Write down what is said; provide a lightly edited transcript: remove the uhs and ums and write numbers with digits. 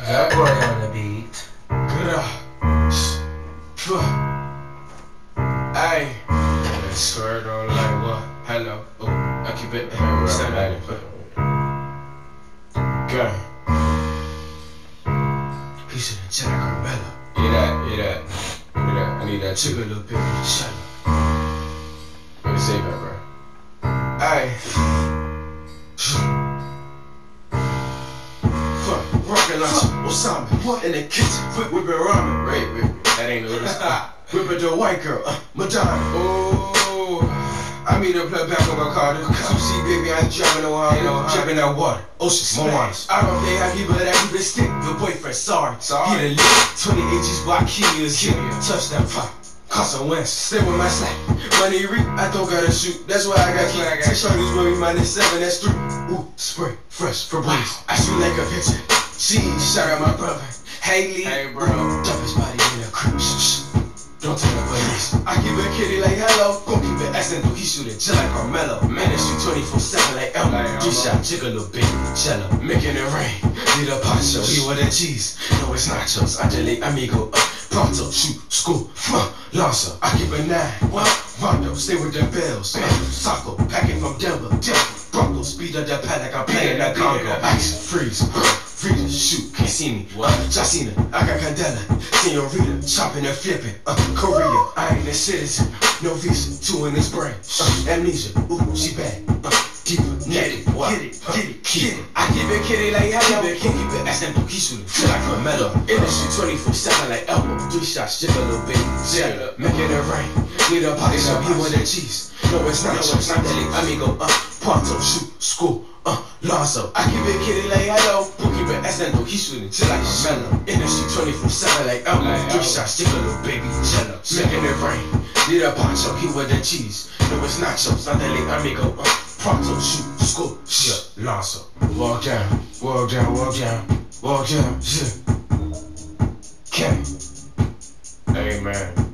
That boy on the beat. Ay, squirt on like what? Hello. Oh, I keep it standing. Gang. Piece of the Jack Carmelo. Hear that. I need that too. A little bit of shut up. What you say, bro? Ay. Rocket launcher, Osama, in the kitchen, whipping ramen. Wait, that ain't no stop. Whipping the white girl, Madonna. Oh, I meet her plug back on my car. See, baby, I ain't driving no harm. Jumping that water, ocean splash. I don't play happy, but I keep it stick. Your boyfriend, sorry. He the lit. 28 G's, block keys, here. Touchdown pop. Cause I win, stay with my slack. Money reap, I don't gotta shoot. That's why I got key. Take shorties with me, -7, that's 3. Ooh, spray, fresh, Febreze. I shoot like a pitcher. She shot at my brother. Hey bro, dump his body in a crib. Don't tell the police. I keep it kitty like hello. Gon' keep it assin' though he shootin' just like Carmelo. Man, that shoot 24/7 like Elmo. 3-shot jiggle big cello, making it rain. Need a poncho, he with the cheese. No, it's nachos. I delete amigo up. Pronto, shoot, school, Lancer. I keep it 9. Rondo, stay with the Bills. Soccer, packing from Denver. Bronco, speed up that pad like I'm playing that Congo. Ice, freeze. Freedom, shoot, can't see me. Jacina, I got Candela. Senorita, chopping and flipping. Korea, I ain't a citizen. No visa, 2 in his brain. Amnesia, ooh, she bad. Deeper, naked, get it. I keep it kitty like hello. Keep it assin' though he shootin' just like Carmelo. Industry 24/7 like Elmo. 3 shots, just a little bit. Jello, making it rain. Need a pocket shop, he with the cheese. No, it's not delete. Amigo, Pronto, shoot, school. Lonzo, I keep it kitty like hello. Keep it assin' though he shootin' just like Carmelo. Industry 24/7 like Elmo. 3 shots, just a little baby. Jello, making it rain. Need a poncho, he with the cheese. No, it's nachos, not delete. Amigo, Pronto, shoot, school, shit, Lonzo. Walk down, yeah. Kenny. Hey man.